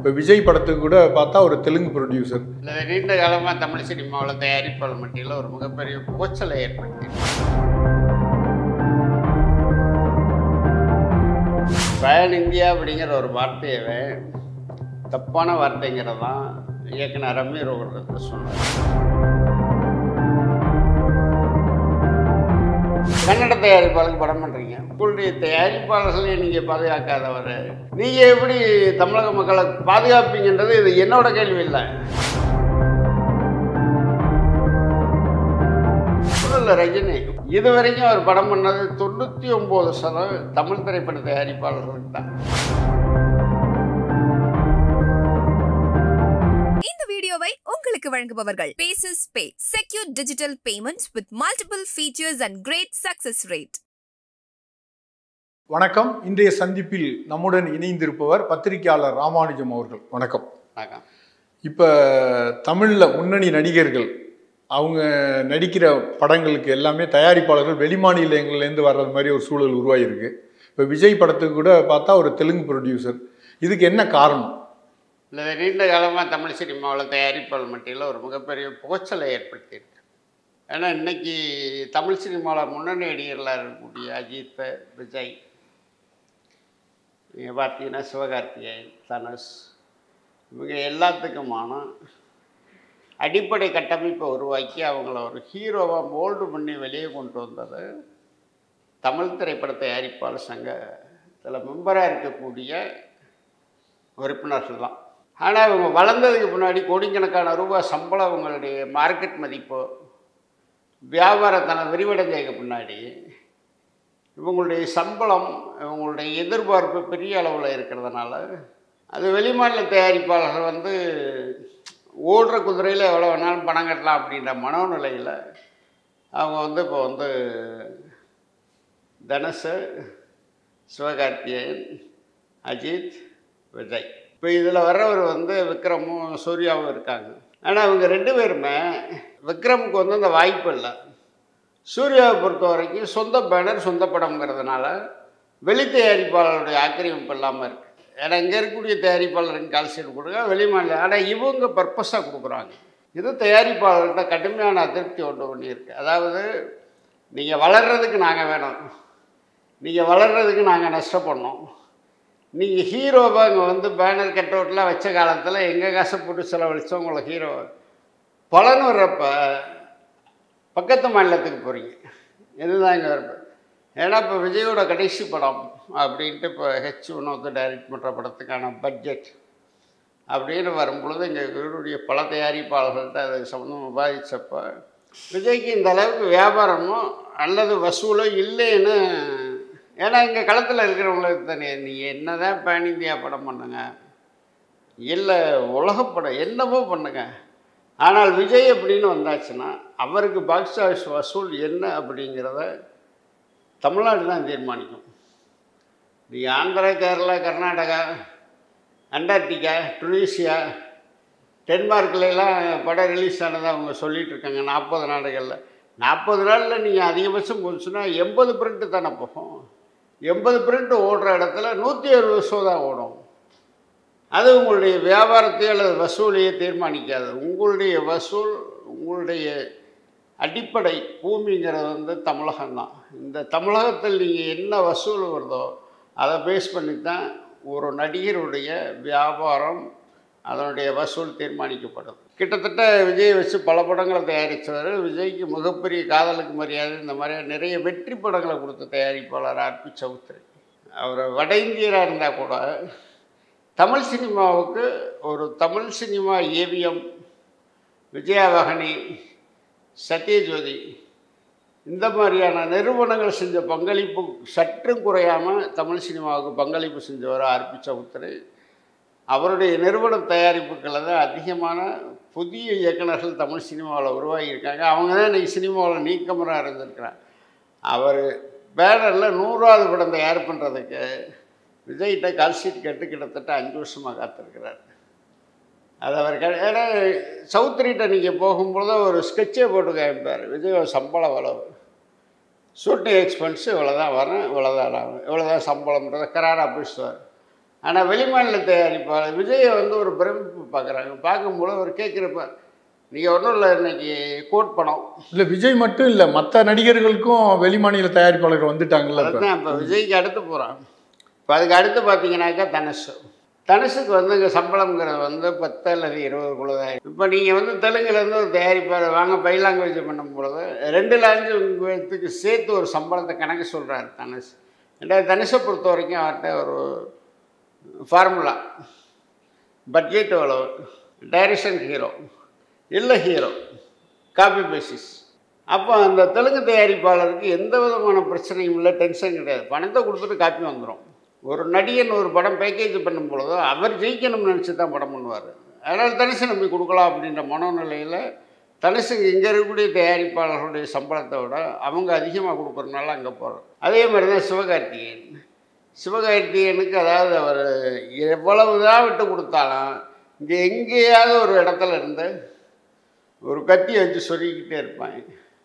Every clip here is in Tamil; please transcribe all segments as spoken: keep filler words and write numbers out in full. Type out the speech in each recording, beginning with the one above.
இப்போ விஜய் படத்துக்கு கூட பார்த்தா ஒரு தெலுங்கு ப்ரொடியூசர். இல்லை, நீண்ட காலமாக தமிழ் சினிமாவில் தயாரிப்பாளர் மட்டியில் ஒரு மிகப்பெரிய புகைச்சலை ஏற்படுத்தி பேன் இந்தியா அப்படிங்கிற ஒரு வார்த்தையவே தப்பான வார்த்தைங்கிறதான் இயக்குனர் ரம்யா ரோகர் சொன்னார். கன்னட தயாரிப்பாளருக்கு படம் பண்ணுறீங்க, உங்களுடைய தயாரிப்பாளர்களே நீங்கள் பாதுகாக்காதவர் நீங்கள் எப்படி தமிழக மக்களை பாதுகாப்பீங்கன்றது இது என்னோட கேள்வி இல்லை. இல்லை, ரஜினி இது வரைக்கும் அவர் படம் பண்ணது தொண்ணூற்றி ஒம்பது சதவீதம் தமிழ் திரைப்பட தயாரிப்பாளர்களுக்கு தான். இந்த வீடியோவை உங்களுக்கு வழங்குபவர்கள் Paysys Pay, secure digital payments with multiple features and great success rate. வணக்கம். இன்றைய சந்திப்பில் நம்முடன் இணைந்திருப்பவர் பத்திரிகையாளர் ராமானுஜம் அவர்கள். வணக்கம். வணக்கம். இப்போ தமிழில் முன்னணி நடிகர்கள் அவங்க நடிக்கிற படங்களுக்கு எல்லாமே தயாரிப்பாளர்கள் வெளிமாநிலங்கள்லேருந்து வர்றது மாதிரி ஒரு சூழல் உருவாகிருக்கு. இப்போ விஜய் படத்துக்கு கூட பார்த்தா ஒரு தெலுங்கு ப்ரொடியூசர். இதுக்கு என்ன காரணம்? இல்லை, நீண்ட காலமாக தமிழ் சினிமாவில் தயாரிப்பாளர் மட்டியில் ஒரு மிகப்பெரிய புகைச்சலை ஏற்படுத்தியிருக்கு. ஏன்னா இன்றைக்கி தமிழ் சினிமாவில் முன்னணி நடிகர்களாக இருக்கக்கூடிய அஜித், விஜய், நீங்கள் பார்த்தீங்கன்னா சிவகார்த்திகேயன், தனுஷ், இவங்க எல்லாத்துக்குமான அடிப்படை கட்டமைப்பை உருவாக்கி அவங்கள ஒரு ஹீரோவாக மோல்டு பண்ணி வெளியே கொண்டு வந்தது தமிழ் திரைப்பட தயாரிப்பாளர் சங்கத்தில் மெம்பராக இருக்கக்கூடிய உறுப்பினர்கள் தான். ஆனால் இவங்க வளர்ந்ததுக்கு முன்னாடி கோடிக்கணக்கான ரூபாய் சம்பளம், அவங்களுடைய மார்க்கெட் மதிப்பு, வியாபாரத்தனை விரிவடைஞ்சதுக்கு பின்னாடி இவங்களுடைய சம்பளம், இவங்களுடைய எதிர்பார்ப்பு பெரிய அளவில் இருக்கிறதுனால அது வெளிமாநில தயாரிப்பாளர்கள் வந்து ஓடுற குதிரையில் எவ்வளோ வேணாலும் பணம் கட்டலாம் அப்படின்ற மனோநிலையில் அவங்க வந்து இப்போ வந்து தனுஷ், சிவகார்த்திகேயன், அஜித், விஜய், இப்போ இதில் வர்றவர் வந்து விக்ரமும் சூர்யாவும் இருக்காங்க. ஆனால் அவங்க ரெண்டு பேருமே, விக்ரமுக்கு வந்து அந்த வாய்ப்பு இல்லை. சூர்யாவை பொறுத்த வரைக்கும் சொந்த பேனர் சொந்த படம்ங்கிறதுனால வெளி தயாரிப்பாளருடைய ஆக்கிரமிப்பு இல்லாமல் இருக்குது. ஏன்னா இங்கே இருக்கக்கூடிய தயாரிப்பாளருக்கு கால்ஷீட் கொடுங்க, வெளிமாநில. ஆனால் இவங்க பர்பஸாக கொடுக்குறாங்க. இது தயாரிப்பாளர்கிட்ட கடுமையான அதிருப்தி ஒன்று பண்ணியிருக்கு. அதாவது நீங்கள் வளர்கிறதுக்கு நாங்கள் வேணும், நீங்கள் வளர்கிறதுக்கு நாங்கள் நஷ்டப்படணும், நீங்கள் ஹீரோவாக இங்கே வந்து பேனர் கட் அவுட்லாம் வச்ச காலத்தில் எங்கள் காசை போட்டு செலவழித்தோம் உங்களை ஹீரோ பலன் வர்றப்ப பக்கத்து மாநிலத்துக்கு போகிறீங்க. இதுதான் இங்கே வரப்போ. ஏன்னா இப்போ விஜயோட கடைசி படம் அப்படின்ட்டு இப்போ ஹெச் வினோத் டைரக்ட் பண்ணுற படத்துக்கான பட்ஜெட் அப்படின்னு வரும்பொழுது இங்கே இவருடைய பல தயாரிப்பாளர்கள்ட்ட அது சம்மந்தம் விவாதித்தப்போ விஜய்க்கு இந்த அளவுக்கு வியாபாரமோ அல்லது வசூலோ இல்லைன்னு. ஏன்னா இங்கே களத்தில் இருக்கிறவங்களுக்கு தானே, நீங்கள் என்ன தான் பேன் இந்தியா படம் பண்ணுங்க, இல்லை உலகப்படம் என்னவோ பண்ணுங்க, ஆனால் விஜய் அப்படின்னு வந்தாச்சுன்னா அவருக்கு பாக்ஸ் ஆஃபீஸ் வசூல் என்ன அப்படிங்கிறத தமிழ்நாடு தான் தீர்மானிக்கும். நீங்கள் ஆந்திரா, கேரளா, கர்நாடகா, அண்டார்டிகா, டுனீஷியா, டென்மார்க்லாம் படம் ரிலீஸ் ஆனதை அவங்க சொல்லிகிட்டு இருக்காங்க. நாற்பது நாடுகளில் நாற்பது நாளில் நீங்கள் அதிகபட்சம் போச்சுன்னா எண்பது பிரிண்ட்டு தானே போகும். எண்பது பிரிண்ட் ஓடுற இடத்துல நூற்றி அறுபது ஷோ தான் ஓடும். அது உங்களுடைய வியாபாரத்தையோ அல்லது வசூலையோ தீர்மானிக்காது. உங்களுடைய வசூல், உங்களுடைய அடிப்படை பூமிங்கிறது வந்து தமிழகம்தான். இந்த தமிழகத்தில் நீங்கள் என்ன வசூல் வருதோ அதை பேஸ் பண்ணி தான் ஒரு நடிகருடைய வியாபாரம், அதனுடைய வசூல் தீர்மானிக்கப்படும். கிட்டத்தட்ட விஜய் வச்சு பல படங்களை தயாரித்தவர். விஜய்க்கு மிகப்பெரிய காதலுக்கு மரியாதை இந்த மாதிரி நிறைய வெற்றி படங்களை கொடுத்த தயாரிப்பாளர் ஆர் பி சௌத்ரி. அவர் வட இந்தியராக இருந்தால் கூட தமிழ் சினிமாவுக்கு ஒரு தமிழ் சினிமா ஏவிஎம், விஜயவாகினி, சத்யஜோதி, இந்த மாதிரியான நிறுவனங்கள் செஞ்ச பங்களிப்பு சற்றும் குறையாமல் தமிழ் சினிமாவுக்கு பங்களிப்பு செஞ்சவர் ஆர் பி சௌத்ரி. அவருடைய நிறுவன தயாரிப்புகளில் தான் அதிகமான புதிய இயக்குநர்கள் தமிழ் சினிமாவில் உருவாகியிருக்காங்க. அவங்க தான் இன்றைக்கி சினிமாவில் நீக்கமராக இருந்திருக்கிறாங்க. அவர் பேனரில் நூறாவது படம் தயார் பண்ணுறதுக்கு விஜய்கிட்ட கால்ஷீட் கேட்டு கிட்டத்தட்ட அஞ்சு வருஷமாக காத்திருக்கிறார். அது அவர் க ஏன்னா சௌத்ரிகிட்ட நீங்கள் போகும்பொழுது ஒரு ஸ்கெட்சே போட்டு காமிப்பார். விஜய் சம்பளம் வளவு, ஷூட்டிங் எக்ஸ்பென்ஸு இவ்வளோ தான் வரும், இவ்வளோ தான் ஆகும், இவ்வளோ தான் சம்பளம்ன்றத கராராக பேசுவார். ஆனால் வெளிமாநில தயாரிப்பாளர் விஜயை வந்து ஒரு பிரமிப்பு பார்க்குறாங்க. பார்க்கும்போது அவர் கேட்குறப்ப நீங்கள் ஒன்றும் இல்லை, இன்னைக்கு கோட் படம் இல்லை விஜய் மட்டும் இல்லை, மற்ற நடிகர்களுக்கும் வெளிமாநில தயாரிப்பாளர்கள் வந்துட்டாங்கல்ல. அதுதான் இப்போ விஜய்க்கு அடுத்து போகிறான். இப்போ அதுக்கு அடுத்து பார்த்தீங்கன்னாக்கா தனுஷ். தனுஷுக்கு வந்து இங்கே சம்பளம்ங்கிறது வந்து பத்து அல்லது இருபதுக்குள்ள தான். இப்போ நீங்கள் வந்து தெலுங்குலேருந்து ஒரு தயாரிப்பாளர் வாங்க பை லாங்குவேஜ் பண்ணும் பொழுது ரெண்டு லாங்குவேஜுக்கு சேர்த்து ஒரு சம்பளத்தை கணக்கு சொல்கிறார் தனுஷ். ரெண்டாவது தனுஷை பொறுத்த வரைக்கும் அவர்கிட்ட ஒரு ஃபார்முலா, பட்ஜெட் எவ்வளவு, டைரக்ஷன் ஹீரோ இல்லை ஹீரோ, காப்பி பேசிஸ். அப்போ அந்த தெலுங்கு தயாரிப்பாளருக்கு எந்த விதமான பிரச்சனையும் இல்லை, டென்ஷன் கிடையாது. பணத்தை கொடுத்துட்டு காப்பி வந்துடும். ஒரு நடிகன் ஒரு படம் பேக்கேஜ் பண்ணும் பொழுதோ அவர் ஜெயிக்கணும்னு நினச்சி தான் படம் பண்ணுவார். அதனால் தனுஷை நம்பி கொடுக்கலாம் அப்படின்ற மனோநிலையில் தனுஷுக்கு இங்கே இருக்கக்கூடிய தயாரிப்பாளர்களுடைய சம்பளத்தை விட அவங்க அதிகமாக கொடுக்குறதுனால அங்கே போகிறார். அதே மாதிரி தான் சிவகார்த்திகேயன். சிவகார்த்திகேயனுக்கு அதாவது அவர் எவ்வளவு தான் விட்டு கொடுத்தாலும் இங்கே எங்கேயாவது ஒரு இடத்துல இருந்து ஒரு கத்தி வச்சு சொல்லிக்கிட்டே இருப்பாங்க.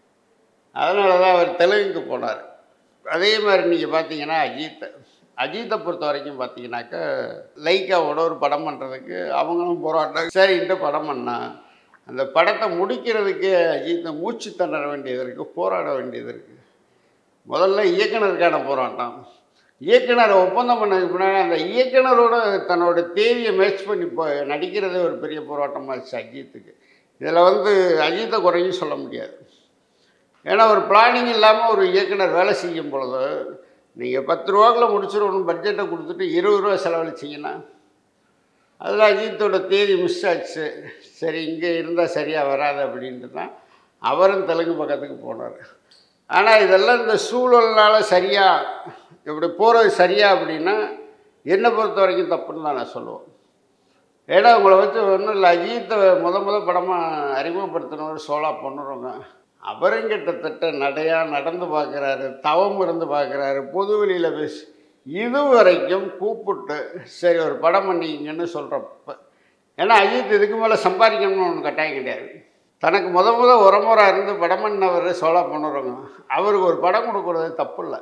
அதனால தான் அவர் தெலுங்குக்கு போனார். அதே மாதிரி நீங்கள் பார்த்தீங்கன்னா அஜித்தை அஜித்தை பொறுத்த வரைக்கும் பார்த்தீங்கன்னாக்கா லைக்காவோட ஒரு படம் பண்ணுறதுக்கு அவங்களும் போராட்டம் சரின்ட்டு படம் பண்ணால் அந்த படத்தை முடிக்கிறதுக்கு அஜித்தை மூச்சு திணற வேண்டியது இருக்குது, போராட வேண்டியது இருக்குது. முதல்ல இயக்குனருக்கான போராட்டம். இயக்குனரை ஒப்பந்தம் பண்ணதுக்கு பின்னாடி அந்த இயக்குனரோட தன்னோட தேதியை மேட்ச் பண்ணி இப்போ நடிக்கிறதே ஒரு பெரிய போராட்டமாக இருந்துச்சு அஜித்துக்கு. இதில் வந்து அஜித்தை குறையும் சொல்ல முடியாது. ஏன்னா ஒரு பிளானிங் இல்லாமல் ஒரு இயக்குனர் வேலை செய்யும் பொழுது நீங்கள் பத்து ரூபாக்குள்ள முடிச்சிடணும் பட்ஜெட்டை கொடுத்துட்டு இருபது ரூபா செலவழிச்சிங்கன்னா அதில் அஜித்தோட தேதி மிஸ் ஆச்சு. சரி இங்கே இருந்தால் சரியாக வராது அப்படின்ட்டு தான் அவரும் தெலுங்கு பக்கத்துக்கு போனார். ஆனால் இதெல்லாம் இந்த சூழல்னால் சரியாக இப்படி போகிறது சரியா அப்படின்னா என்னை பொறுத்த வரைக்கும் தப்புன்னு தான் நான் சொல்லுவேன். ஏன்னா உங்களை வச்சு ஒன்றும் இல்லை, அஜித்தை முத முத படமாக அறிமுகப்படுத்தினவர் சோலா பொண்ணுறவங்க. அவரும் கிட்டத்தட்ட நடையாக நடந்து பார்க்குறாரு, தவம் இருந்து பார்க்குறாரு, பொது வெளியில் பேசி இது வரைக்கும் கூப்பிட்டு சரி ஒரு படம் பண்ணிங்கன்னு சொல்கிறப்ப. ஏன்னா அஜித் இதுக்கு மேலே சம்பாதிக்கணும்னு ஒன்று கட்டாயம் கிடையாது. தனக்கு முத முத உரமுறை இருந்து படம் பண்ணவர் சோலா பொண்ணுறவங்க. அவருக்கு ஒரு படம் கொடுக்குறது தப்பு இல்லை.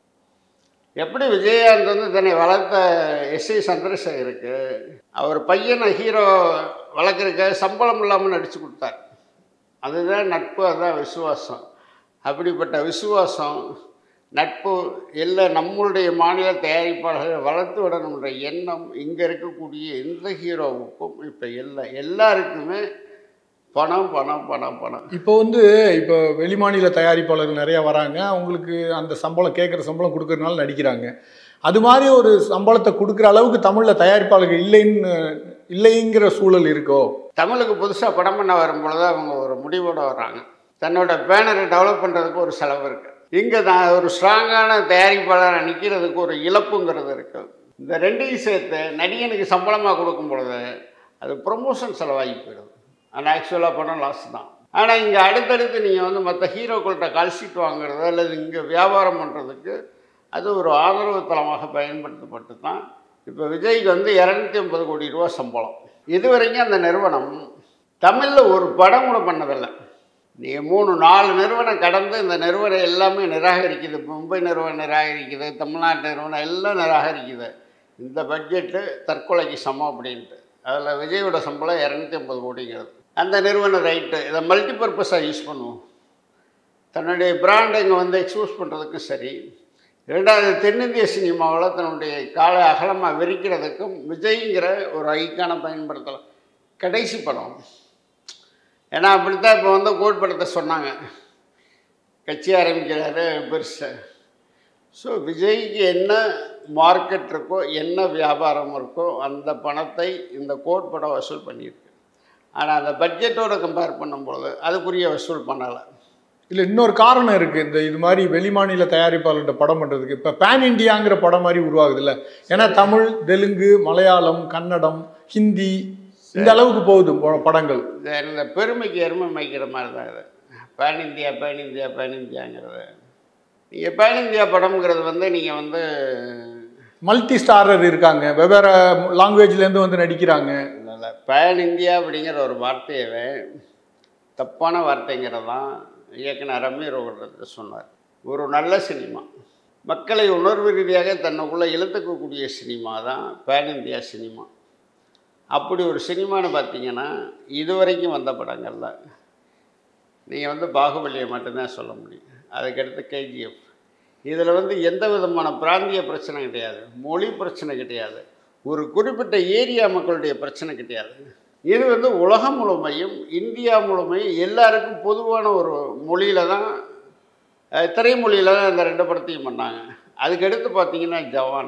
எப்படி விஜயகாந்த் வந்து தன்னை வளர்த்த எஸ் ஏ சந்திரசேகருக்கு அவர் பையனை ஹீரோ வளர்க்குறதுக்கு சம்பளம் இல்லாமல் நடித்து கொடுத்தார். அதுதான் நட்பு, அதுதான் விசுவாசம். அப்படிப்பட்ட விசுவாசம் நட்பு எல்லாம் நம்மளுடைய மாநில தயாரிப்பாளர்களை வளர்த்து விடணுன்ற எண்ணம் இங்கே இருக்கக்கூடிய எந்த ஹீரோவுக்கும் இப்போ எல்லா எல்லாருக்குமே பணம் பணம் பணம் பணம். இப்போ வந்து இப்போ வெளிமாநில தயாரிப்பாளர்கள் நிறையா வராங்க, அவங்களுக்கு அந்த சம்பளம் கேட்குற சம்பளம் கொடுக்கறதுனால நடிக்கிறாங்க. அது மாதிரி ஒரு சம்பளத்தை கொடுக்குற அளவுக்கு தமிழில் தயாரிப்பாளர்கள் இல்லைன்னு இல்லைங்கிற சூழல் இருக்கோ? தமிழுக்கு புதுசாக படம் பண்ண வரும்பொழுது அவங்க ஒரு முடிவோடு வர்றாங்க. தன்னோட பேனரை டெவலப் பண்ணுறதுக்கு ஒரு செலவு இருக்குது. இங்கே தான் ஒரு ஸ்ட்ராங்கான தயாரிப்பாளராக நிற்கிறதுக்கு ஒரு இழப்புங்கிறது இருக்குது. இந்த ரெண்டையும் சேர்த்து நடிகனுக்கு சம்பளமாக கொடுக்கும் பொழுது அது ப்ரொமோஷன் செலவாகி போயிடுது. ஆனால் ஆக்சுவலாக படம் லாஸ் தான். ஆனால் இங்கே அடுத்தடுத்து நீங்கள் வந்து மற்ற ஹீரோக்கள்கிட்ட கால்ஷீட் வாங்குறது அல்லது இங்கே வியாபாரம் பண்ணுறதுக்கு அது ஒரு ஆதரவு தளமாக பயன்படுத்தப்பட்டு தான் இப்போ விஜய்க்கு வந்து இரநூத்தி ஐம்பது கோடி ரூபா சம்பளம். இதுவரைக்கும் அந்த நிறுவனம் தமிழில் ஒரு படம் கூட பண்ணதில்லை. நீங்கள் மூணு நாலு நிறுவனம் கடந்து இந்த நிறுவனம் எல்லாமே நிராகரிக்குது. மும்பை நிறுவனம் நிராகரிக்குது, தமிழ்நாட்டு நிறுவனம் எல்லாம் நிராகரிக்குது. இந்த பட்ஜெட்டு தற்கொலைக்கு சமம் அப்படின்ட்டு. அதில் விஜயோட சம்பளம் இரநூத்தி ஐம்பது கோடிங்கிறது. அந்த நிறுவனம் ரைட்டு இதை மல்டிபர்பஸாக யூஸ் பண்ணுவோம், தன்னுடைய பிராண்டை இங்கே வந்து எக்ஸ்போஸ் பண்ணுறதுக்கும் சரி. ரெண்டாவது தென்னிந்திய சினிமாவில் தன்னுடைய காலை அகலமாக விரிக்கிறதுக்கும் விஜய்ங்கிற ஒரு ஐக்கான பயன்படுத்தலாம். கடைசி படம் ஏன்னா அப்படித்தான் இப்போ வந்து கோட் படத்தை சொன்னாங்க, கட்சி ஆரம்பிக்கிறாரு பெருசு. ஸோ விஜய்க்கு என்ன மார்க்கெட் இருக்கோ என்ன வியாபாரம் இருக்கோ அந்த பணத்தை இந்த கோட் படம் வசூல் பண்ணியிருக்கு. ஆனால் அந்த பட்ஜெட்டோடு கம்பேர் பண்ணும்போது அதுக்குரிய வசூல் பண்ணலை. இல்லை இன்னொரு காரணம் இருக்குது, இந்த இது மாதிரி வெளிமாநில தயாரிப்பாளர்கிட்ட படம் பண்ணுறதுக்கு இப்போ பேன் இண்டியாங்கிற படம் மாதிரி உருவாகுது இல்லை. ஏன்னா தமிழ், தெலுங்கு, மலையாளம், கன்னடம், ஹிந்தி இந்த அளவுக்கு போகுது படங்கள். இந்த பெருமைக்கு எருமை மேய்க்கிற மாதிரி தான் இது. Pan India pan India pan இந்தியாங்கிறது. நீங்கள் பேன் இந்தியா படம்ங்கிறது வந்து நீங்கள் வந்து மல்டி ஸ்டாரர் இருக்காங்க, வெவ்வேறு லாங்குவேஜ்லேருந்து வந்து நடிக்கிறாங்க. இல்லை பேன் இந்தியா அப்படிங்கிற ஒரு வார்த்தையவே தப்பான வார்த்தைங்கிறது தான் இயக்குனர் ரம்யா ரோகத்தை சொன்னார். ஒரு நல்ல சினிமா மக்களை உணர்வு ரீதியாக தன்னுக்குள்ளே இழுத்துக்கக்கூடிய சினிமா தான் பேன் இந்தியா சினிமா. அப்படி ஒரு சினிமான்னு பார்த்தீங்கன்னா இதுவரைக்கும் வந்த படங்கள்ல நீங்கள் வந்து பாகுபலியை மட்டும்தான் சொல்ல முடியும். அதுக்கடுத்து கேஜிஎஃப். இதில் வந்து எந்த விதமான பிராந்திய பிரச்சனை கிடையாது, மொழி பிரச்சனை கிடையாது, ஒரு குறிப்பிட்ட ஏரியா மக்களுடைய பிரச்சனை கிடையாது. இது வந்து உலகம் முழுமையும் இந்தியா முழுமையும் எல்லாருக்கும் பொதுவான ஒரு மொழியில் தான், திரைமொழியில் தான் இந்த ரெண்டு படத்தையும் பண்ணாங்க. அதுக்கடுத்து பார்த்தீங்கன்னா ஜவான்.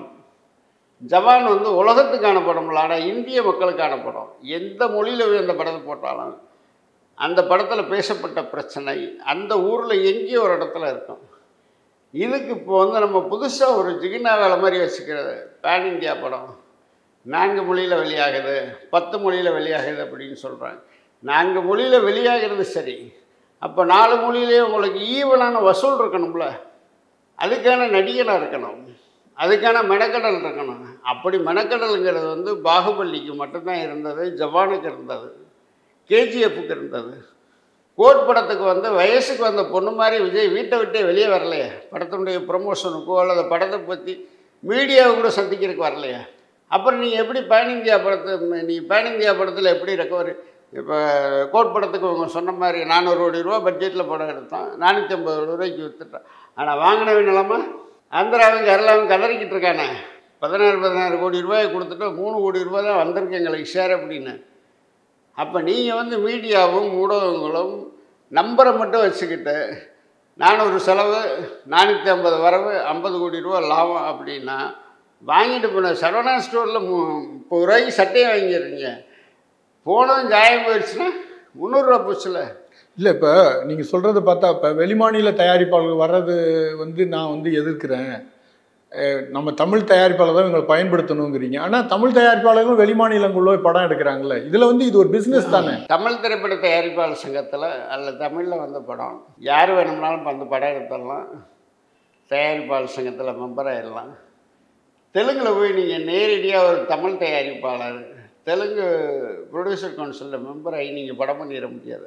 ஜவான் வந்து உலகத்துக்கான படம் இல்லை, ஆனால் இந்திய மக்களுக்கான படம். எந்த மொழியில் அந்த படத்தை போட்டாலும் அந்த படத்தில் பேசப்பட்ட பிரச்சனை அந்த ஊரில் எங்கேயோ ஒரு இடத்துல இருக்கும். இதுக்கு இப்போ வந்து நம்ம புதுசாக ஒரு ஜிகினா வேலை மாதிரி வச்சுக்கிறது. பேன் இந்தியா படம் நான்கு மொழியில் வெளியாகுது, பத்து மொழியில் வெளியாகுது அப்படின்னு சொல்கிறாங்க. நான்கு மொழியில் வெளியாகிறது சரி, அப்போ நாலு மொழியிலே உங்களுக்கு ஈவனான வசூல் இருக்கணும்ல, அதுக்கான நடிகனாக இருக்கணும், அதுக்கான மெனக்கடல் இருக்கணும். அப்படி மெனக்கடலுங்கிறது வந்து பாகுபலிக்கு மட்டும்தான் இருந்தது, ஜவானுக்கு இருந்தது, கேஜிஎஃப்புக்கு இருந்தது. கோட் படத்துக்கு வந்து வயசுக்கு வந்த பொண்ணு மாதிரி விஜய் வீட்டை விட்டே வெளியே வரலையா, படத்தினுடைய ப்ரொமோஷனுக்கோ அல்லது படத்தை பற்றி மீடியாவை கூட சந்திக்கிறதுக்கு வரலையா. அப்புறம் நீங்கள் எப்படி பேன் இந்தியா படத்தை நீ பேன் இந்தியா படத்தில் எப்படி ரெக்கவரி? இப்போ கோட் படத்துக்கு அவங்க சொன்ன மாதிரி நானூறு கோடி ரூபா பட்ஜெட்டில் படம் எடுத்தான், நானூற்றி ஐம்பது ரூபாய்க்கு விற்றுட்டான். ஆனால் வாங்கினவன் நிலமா ஆந்திராவும் கேரளாவும் கதறிக்கிட்டு இருக்கானே, பதினாறு பதினாறு கோடி ரூபாயை கொடுத்துட்டு மூணு கோடி ரூபா தான் வந்திருக்கு எங்களுக்கு ஷேர் அப்படின்னு. அப்போ நீங்கள் வந்து மீடியாவும் ஊடகங்களும் நம்பரை மட்டும் வச்சுக்கிட்டு நானூறு செலவு நானூற்றி ஐம்பது வரவு ஐம்பது கோடி ரூபா லாபம் அப்படின்னா வாங்கிட்டு போன சரவணா ஸ்டோரில் மு முப்பது ரூபாய்க்கு சட்டையை வாங்கிடுறீங்க, போனதும் ஜாயம் போயிடுச்சுன்னா முந்நூறுரூவா போச்சுல. இல்லை, இப்போ நீங்கள் சொல்கிறத பார்த்தா இப்போ வெளிமாநில தயாரிப்பாளர்கள் வர்றது வந்து நான் வந்து எதிர்க்கிறேன், நம்ம தமிழ் தயாரிப்பாளர் தான் இவங்களை பயன்படுத்தணுங்கிறீங்க. ஆனால் தமிழ் தயாரிப்பாளர்களும் வெளிமாநிலங்களோ படம் எடுக்கிறாங்களே, இதில் வந்து இது ஒரு பிஸ்னஸ் தானே. தமிழ் திரைப்பட தயாரிப்பாளர் சங்கத்தில் அல்ல தமிழில் வந்த படம் யார் வேணும்னாலும் வந்து படம் எடுத்துடலாம், தயாரிப்பாளர் சங்கத்தில் மெம்பர் ஆகிடலாம். தெலுங்கில் போய் நீங்கள் நேரடியாக ஒரு தமிழ் தயாரிப்பாளர் தெலுங்கு ப்ரொடியூசர் கவுன்சிலில் மெம்பர் ஆகி நீங்கள் படம் பண்ணிட முடியாது.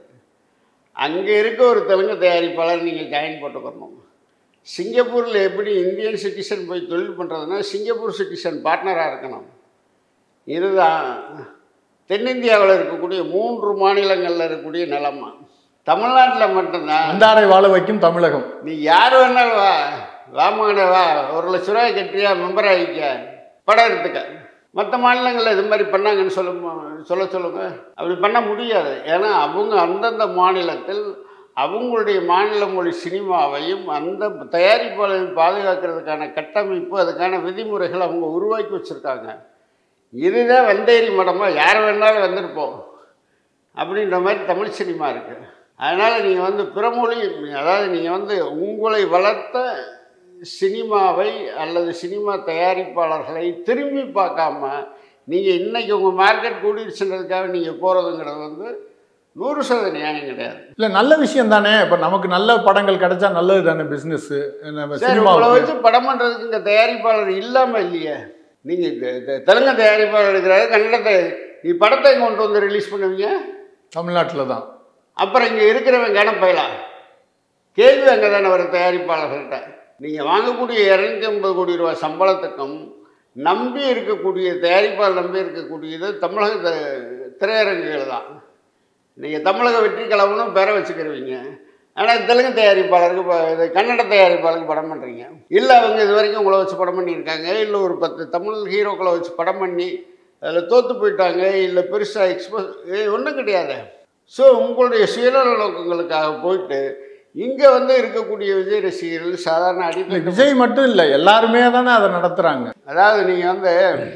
அங்கே இருக்க ஒரு தெலுங்கு தயாரிப்பாளர் நீங்கள் ஜாயின் போட்டுக்கணும். சிங்கப்பூரில் எப்படி இந்தியன் சிட்டிசன் போய் தொழில் பண்ணுறதுன்னா சிங்கப்பூர் சிட்டிசன் பார்ட்னராக இருக்கணும். இதுதான் தென்னிந்தியாவில் இருக்கக்கூடிய மூன்று மாநிலங்களில் இருக்கக்கூடிய நிலைமை. தமிழ்நாட்டில் மட்டும்தான் அந்தாரை வாழ வைக்கும் தமிழகம். நீ யார் வேணாலும் வா வாமகனே வா, ஒரு லட்ச ரூபாய் கட்டியா மெம்பர் ஆகிக்க படம் எடுத்துக்க. மற்ற மாநிலங்களில் இது மாதிரி பண்ணாங்கன்னு சொல்ல சொல்ல சொல்லுங்க. அப்படி பண்ண முடியாது. ஏன்னா அவங்க அந்தந்த மாநிலத்தில் அவங்களுடைய மாநில மொழி சினிமாவையும் அந்த தயாரிப்பாளரையும் பாதுகாக்கிறதுக்கான கட்டமைப்பு அதுக்கான விதிமுறைகள் அவங்க உருவாக்கி வச்சுருக்காங்க. இதுதான் வந்தேரி மடமாக யார் வேணாலும் வந்திருப்போம் அப்படின்ற மாதிரி தமிழ் சினிமா இருக்குது. அதனால் நீங்கள் வந்து பிறமொழி, அதாவது நீங்கள் வந்து உங்களை வளர்த்த சினிமாவை அல்லது சினிமா தயாரிப்பாளர்களை திரும்பி பார்க்காம நீங்கள் இன்றைக்கி உங்கள் மார்க்கெட் கூடிடுச்சுன்றதுக்காக நீங்கள் போகிறதுங்கிறது வந்து நூறு சதவீதம் நியாயம் கிடையாது. இல்லை, நல்ல விஷயம் தானே. இப்போ நமக்கு நல்ல படங்கள் கிடைச்சா நல்லது தானே பிஸ்னஸ்ஸு. சரி, உங்களை வச்சு படம் பண்ணுறதுக்கு இங்கே தயாரிப்பாளர் இல்லாமல் இல்லையே. நீங்கள் தெலுங்கு தயாரிப்பாளர் எடுக்கிறாரு, கன்னடத்தை நீ படத்தை கொண்டு வந்து ரிலீஸ் பண்ணுவீங்க தமிழ்நாட்டில் தான். அப்புறம் இங்கே இருக்கிறவங்க கணப்பையலாம் கேள்வி அங்கே தானே வர தயாரிப்பாளர்கள்ட்ட. நீங்கள் வாங்கக்கூடிய இரநூத்தி ஐம்பது கோடி ரூபாய் சம்பளத்துக்கும் நம்பி இருக்கக்கூடிய தயாரிப்பாளர் நம்பி இருக்கக்கூடியது தமிழக திரையரங்குகள் தான். நீங்கள் தமிழக வெற்றி கழகம்னு பேரை வச்சுக்கிறவங்க, ஆனால் தெலுங்கு தயாரிப்பாளருக்கு இப்போ இது கன்னட தயாரிப்பாளருக்கு படம் பண்ணுறீங்க. இல்லை அவங்க இது வரைக்கும் உங்களை வச்சு படம் பண்ணியிருக்காங்க, இல்லை ஒரு பத்து தமிழ் ஹீரோக்களை வச்சு படம் பண்ணி அதில் தோற்று போயிட்டாங்க, இல்லை பெருசாக எக்ஸ்போஸ் ஒன்றும் கிடையாது. ஸோ உங்களுடைய சுயநல நோக்கங்களுக்காக போயிட்டு இங்கே வந்து இருக்கக்கூடிய விஜய் ரசிகர்கள் சாதாரண அடிப்படை விஜய் மட்டும் இல்லை எல்லாருமே தானே அதை நடத்துகிறாங்க. அதாவது நீங்கள் வந்து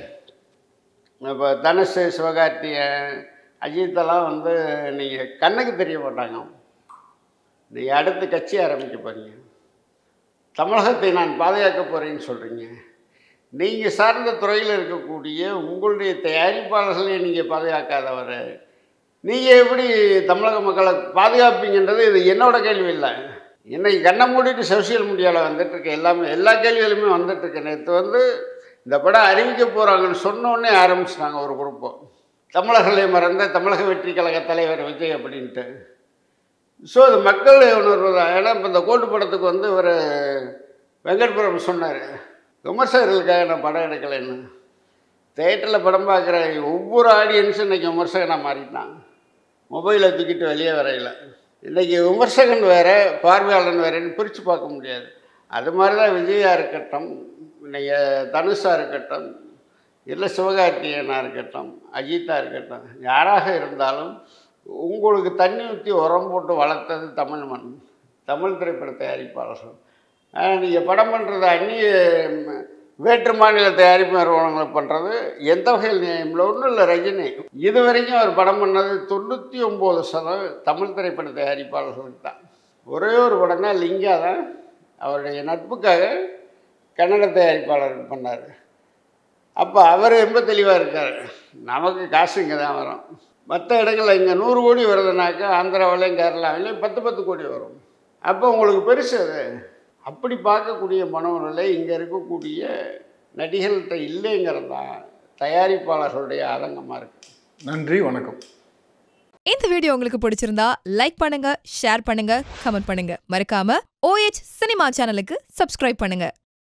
இப்போ தனுஷ், சிவகார்த்திகேயன், அஜித்தெல்லாம் வந்து நீங்கள் கண்ணுக்கு தெரிய மாட்டாங்க. நீங்கள் அடுத்து கட்சி ஆரம்பிக்க போகிறீங்க, தமிழகத்தை நான் பாதுகாக்க போகிறேன்னு சொல்கிறீங்க. நீங்கள் சார்ந்த துறையில் இருக்கக்கூடிய உங்களுடைய தயாரிப்பாளர்களை நீங்கள் பாதுகாக்காதவரை நீங்கள் எப்படி தமிழக மக்களை பாதுகாப்பீங்கன்றது இது என்னோட கேள்வி இல்லை. இன்றைக்கி கண்ணை மூடிட்டு சோசியல் மீடியாவில் வந்துட்டுருக்க எல்லாமே எல்லா கேள்விகளுமே வந்துட்டுருக்கு. நேற்று வந்து இந்த படம் அறிவிக்க போகிறாங்கன்னு சொன்னோடனே ஆரம்பிச்சிட்டாங்க ஒரு குரூப்போ, தமிழர்களை மறந்த தமிழக வெற்றி கழக தலைவர் விஜய் அப்படின்ட்டு. ஸோ அது மக்கள் உணர்வு தான். ஏன்னா இப்போ இந்த கோட்டு படத்துக்கு வந்து ஒரு வெங்கட் பிரபு சொன்னார், விமர்சகர்களுக்காக நான் படம் எடுக்கலைன்னு. தேட்டரில் படம் பார்க்குற ஒவ்வொரு ஆடியன்ஸும் இன்றைக்கி விமர்சகனாக மாறிட்டான். மொபைலை தூக்கிட்டு வெளியே வரையில் இன்றைக்கி விமர்சகன் வேறு பார்வையாளன் வேறுன்னு பிரித்து பார்க்க முடியாது. அது மாதிரி தான் விஜயா இருக்கட்டும், இன்றைக்கி தனுஷாக இருக்கட்டும், இல்லை சிவகார்த்திகேயனாக இருக்கட்டும், அஜித்தாக இருக்கட்டும், யாராக இருந்தாலும் உங்களுக்கு தண்ணி ஊற்றி உரம் போட்டு வளர்த்தது தமிழ் மண், தமிழ் திரைப்பட தயாரிப்பாளர்கள். நீங்கள் படம் பண்ணுறது அந்நிய வேற்று மாநில தயாரிப்பு நிறுவனங்களை பண்ணுறது எந்த வகையில் நியாயமில்லை. ஒன்றும் இல்லை, ரஜினி இது வரைக்கும் அவர் படம் பண்ணது தொண்ணூற்றி ஒம்பது சதவீதம் தமிழ் திரைப்பட தயாரிப்பாளர்களுக்கு தான். ஒரே ஒரு படம் தான் லிங்கா தான் அவருடைய நட்புக்காக கன்னட தயாரிப்பாளர் பண்ணார். அப்போ அவர் ரொம்ப தெளிவாக இருக்கார், நமக்கு காசு இங்கே தான் வரும். மற்ற இடங்களில் இங்கே நூறு கோடி வருதுனாக்கா ஆந்திராவிலையும் கேரளாவிலையும் பத்து பத்து கோடி வரும். அப்போ உங்களுக்கு பெருசு அது. அப்படி பார்க்கக்கூடிய மனோநிலை இங்கே இருக்கக்கூடிய நடிகர்கள்ட்ட இல்லைங்கிறது தான் தயாரிப்பாளர்களுடைய ஆதங்கமாக இருக்குது. நன்றி, வணக்கம். இந்த வீடியோ உங்களுக்கு பிடிச்சிருந்தா லைக் பண்ணுங்க, ஷேர் பண்ணுங்க, கமெண்ட் பண்ணுங்க. மறக்காம ஓஎச் சினிமா சேனலுக்கு சப்ஸ்கிரைப் பண்ணுங்க.